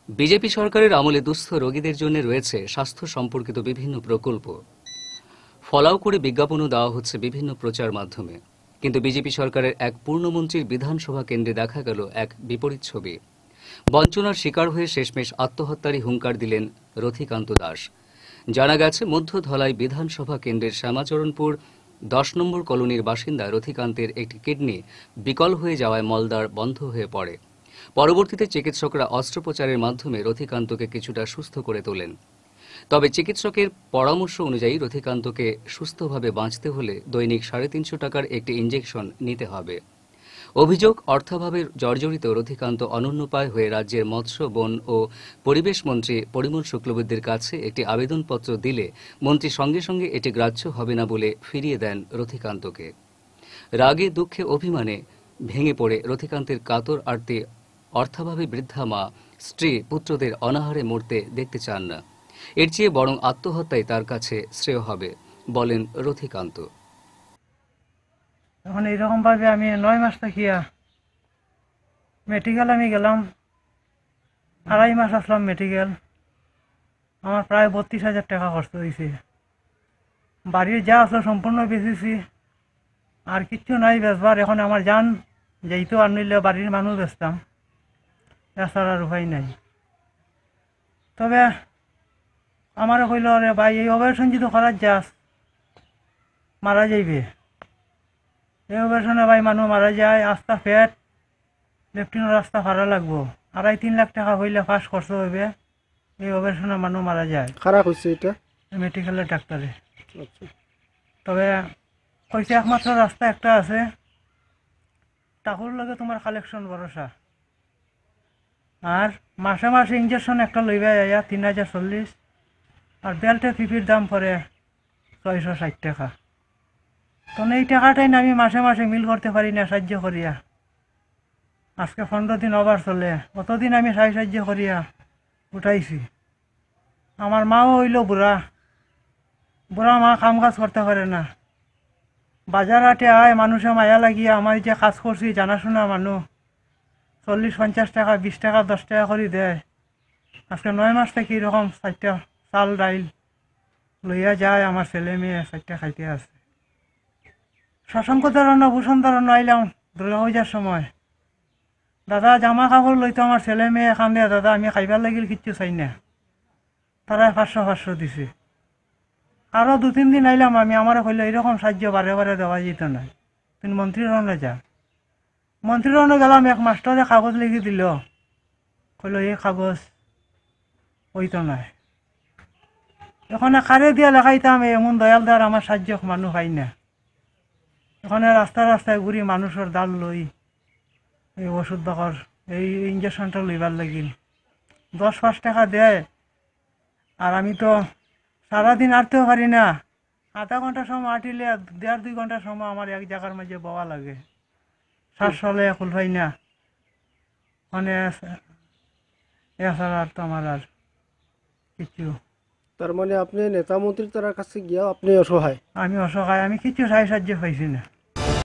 BJP সরকারের আমলে দুস্থ রোগীদের জন্য রয়েছে স্বাস্থ্য সম্পর্কিত বিভিন্ন প্রকল্প। ফলাও করে বিজ্ঞাপনও দেওয়া হচ্ছে বিভিন্ন প্রচার মাধ্যমে। কিন্তু বিজেপি সরকারের এক পূর্ণমন্ত্রীর বিধানসভা কেন্দ্রে দেখা গেল এক বিপরীত ছবি। বঞ্চনার শিকার হয়ে শেষমেশ আত্মহত্যারই হুঙ্কার দিলেন রথিকান্ত দাস। জানা গেছে, মধ্যধলাই বিধানসভা কেন্দ্রের শ্যামাচরণপুর 10 নম্বর কলোনির বাসিন্দা রথিকান্তের একটি কিডনি বিকল হয়ে যাওয়ায় মলদ্বার বন্ধ হয়ে পড়ে। পরবর্তীতে চিকিৎসকরা অস্ত্রোপচারের মাধ্যমে রথিকান্তকে কিছুটা সুস্থ করে তোলেন। তবে চিকিৎসকের পরামর্শ অনুযায়ী রথিকান্তকে সুস্থভাবে বাঁচতে হলে দৈনিক 350 টাকার একটি ইঞ্জেকশন নিতে হবে। অভিযোগ, অর্থাভাবে জর্জরিত রথিকান্ত অনন্যোপায় হয়ে রাজ্যের মৎস্য, বন ও পরিবেশ মন্ত্রী পরিমল শুক্লবৈদ্যের কাছে একটি আবেদনপত্র দিলে মন্ত্রী সঙ্গে সঙ্গে এটি গ্রাহ্য হবে না বলে ফিরিয়ে দেন রথিকান্তকে। রাগে, দুঃখে, অভিমানে ভেঙে পড়ে রথিকান্তের কাতর আরতি অর্থাভাবে বৃদ্ধা মা, স্ত্রী, পুত্রদের অনাহারে মরতে দেখতে চান না। এর চেয়ে বরং আত্মহত্যাই তার কাছে শ্রেয় হবে বলেন রথিকান্ত। এখন এইরকম ভাবে আমি 9 মাস থাকিয়া মেডিকেল আমি গেলাম, 2.5 মাস আসলাম মেডিকেল। আমার প্রায় 32,000 টাকা খরচ হয়েছে। বাড়ির যা আসলো সম্পূর্ণ বেচেছি, আর কিচ্ছু নাই বেচবার। এখন আমার জান যেহেতু আর নিলে বাড়ির মানুষ বেচতাম, এছাড়া আর উপায় নাই। তবে আমারও কইল, রে ভাই, এই অপারেশন যদি করার যাস মারা যাইবে। এই অপারেশনে ভাই মানুষ মারা যায়, আস্তা পেট লেফটিনের রাস্তা ভাড়া লাগবো, 2.5-3 লাখ টাকা হইলে ফার্স্ট খরচ হইবে। এই অপারেশনে মানুষ মারা যায়। খারাপ হয়েছে এটা মেডিকেলের ডাক্তারে। আচ্ছা। তবে কইছে একমাত্র রাস্তা একটা আছে, টাকুর লগে তোমার কালেকশন ভরসা। আর মাসে মাসে ইঞ্জেকশন একটা লইবে আয়া 3040, আর বেল্টে পিপির দাম পড়ে 660 টাকা। তো এই টাকাটাই না আমি মাসে মাসে মিল করতে পারি না সাহায্য করিয়া। আজকে 15 দিন ওভার চলে, অতদিন আমি সাহায্য করিয়া উঠাইছি। আমার মাও হইল বুড়া মা, কাম কাজ করতে পারে না। বাজার হাটে আয়, মানুষে মায়া লাগিয়া আমার যে কাজ করছি জানাশোনা মানুষ 40-50 টাকা, 20 টাকা, 10 টাকা করে দেয়। আজকে 9 মাস থেকে এরকম 4টা চাল ডাইল লইয়া যায়, আমার ছেলে মেয়ে 4টা খাইতে আছে। শশাঙ্ক ধরন, ভূষণ ধরন আইলাম দুর্গা পূজার সময়। দাদা জামা কাপড় লইতো আমার ছেলে মেয়ে কান্দে, দাদা আমি খাইবার লাগিল কিচ্ছু চাই না। তারা 500 দিছে। আরও 2-3 দিন আইলাম আমি, আমারও কইল এরকম সাহায্য বারে বারে দেওয়া যেত না, তুমি মন্ত্রীর রনে যা। মন্ত্রীর রনে গেলাম, এক মাস্টারে কাগজ লিখে দিল, কইল এই কাগজ হইতো না। এখানে কারে দিয়া লেখাইতাম, এমন দয়ালদার আমার সাহায্য মানুষ হয় না। এখানে রাস্তায় ঘুরি মানুষের দাল লই এই ওষুধ দখর এই ইঞ্জেকশনটা লইবার লাগিল 10-5 টাকা দেয়। আর আমি তো সারাদিন আটতেও পারি না। আধা ঘন্টা সময় আটিলে 1.5-2 ঘন্টা সময় আমার এক জায়গার মাঝে বওয়া লাগে। শ্বাস চলে খুল পাই না। মানে এছাড়া আর তো আমার আর কিছু। তার মানে আপনি নেতা মন্ত্রী তার কাছে গিয়া আপনি অসহায়? আমি অসহায়, আমি কিছু সাহায্য পাইছি না।